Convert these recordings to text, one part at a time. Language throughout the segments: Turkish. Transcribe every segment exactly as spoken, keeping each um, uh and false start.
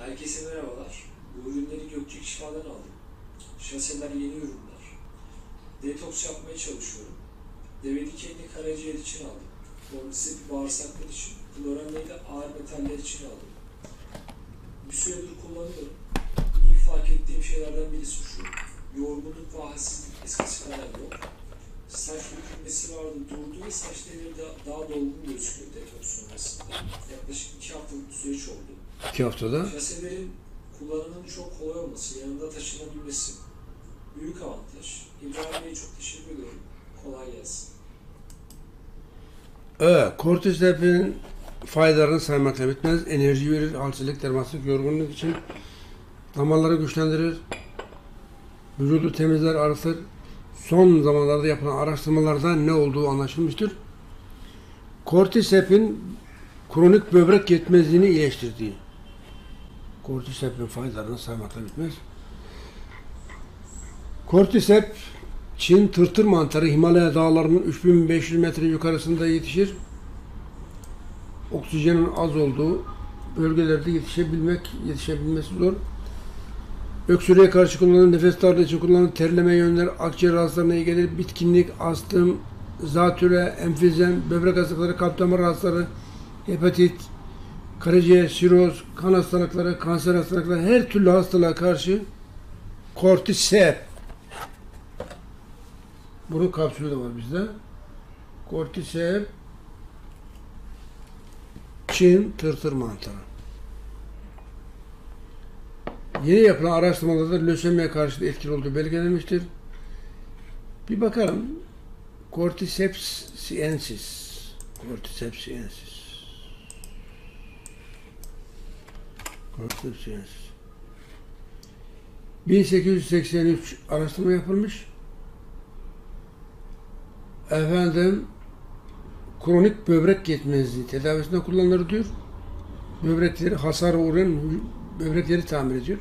Herkese merhabalar. Bu ürünleri Gökçek Şifa'dan aldım. Şaseler yeni ürünler. Detoks yapmaya çalışıyorum. Deve dikenini karaciğer için aldım. Kortisep bağırsaklar için. Kloranayı da ağır metaller için aldım. Bir süredir kullanıyorum. İlk fark ettiğim şeylerden birisi şu. Yorgunluk ve halsizlik eskisi kadar yok. Saç dökülmesi vardı, durdu ve saç devri daha, daha dolgun gözüküyor detoks sonrasında. Yaklaşık iki haftalık bir süreç oldu. İki haftada. Şaselerin kullanımının çok kolay olması, yanında taşınabilmesi büyük avantaj. İbrahim Bey'e çok teşekkür ediyorum. Kolay gelsin. Evet, kortisepin faydalarını saymakla bitmez. Enerji verir, halsizlik, dermansızlık, yorgunluk için damarları güçlendirir, vücudu temizler, arıtır. Son zamanlarda yapılan araştırmalarda ne olduğu anlaşılmıştır. Kortisepin kronik böbrek yetmezliğini iyileştirdiği. Kortisepin faydalarını saymakla bitmez. Kortisep, Çin tırtır mantarı Himalaya dağlarının üç bin beş yüz metre yukarısında yetişir. Oksijenin az olduğu bölgelerde yetişebilmek, yetişebilmesi zor. Öksürüğe karşı kullanılan, nefes darlığı için kullanılan, terleme yönler, akciğer hastalarına iyi gelir, bitkinlik, astım, zatüre, emfizem, böbrek hastalıkları, kalp damar hastaları, hepatit, karaciğer, siroz, kan hastalıkları, kanser hastalıkları, her türlü hastalığa karşı kortisep. Bunun kapsülü de var bizde. Kortisep, Çin tırtır mantarı. Yeni yapılan araştırmalarda lösemiye karşı da etkili olduğu belgelenmiştir. Bir bakalım. Cordyceps sinensis. Cordyceps sinensis. Cordyceps sinensis. bin sekiz yüz seksen üç araştırma yapılmış. Efendim, kronik böbrek yetmezliği tedavisinde kullanılır diyor. Böbrekleri hasara uğrayan böbrekleri tamir ediyor.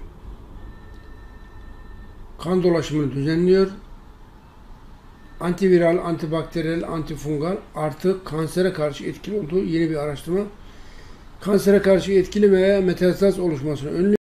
Kan dolaşımını düzenliyor. Antiviral, antibakteriyel, antifungal artı kansere karşı etkili olduğu yeni bir araştırma. Kansere karşı etkili veya metastaz oluşmasını önlüyor.